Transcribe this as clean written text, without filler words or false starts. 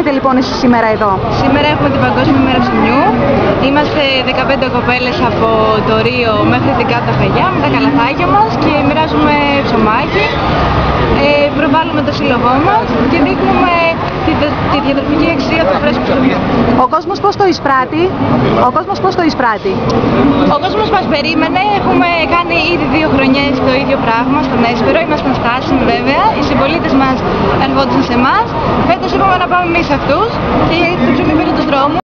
κάνετε λοιπόν εσείς σήμερα εδώ? Σήμερα έχουμε την Παγκόσμια Μέρα Ψωμιού. Είμαστε 15 κοπέλες από το Ρίο μέχρι την Κάτω Χαγιά με τα καλαθάκια μας και μοιράζουμε ψωμάκι. Προβάλλουμε το σύλλογό μας και δείχνουμε τη διατροφική αξία του φρέσκου ψωμιού. Ο κόσμος πώς το εισπράττει? Ο κόσμος μας περίμενε, έχουμε κάνει ήδη 2 χρονιές το ίδιο πράγμα στον Έσπερο, ήμασταν στάσιμοι βέβαια, οι συμπολίτες μας ερχόντουσαν σε εμάς. Φέτος είπαμε να πάμε εμείς αυτούς και το ψωμί πήρε τους δρόμους.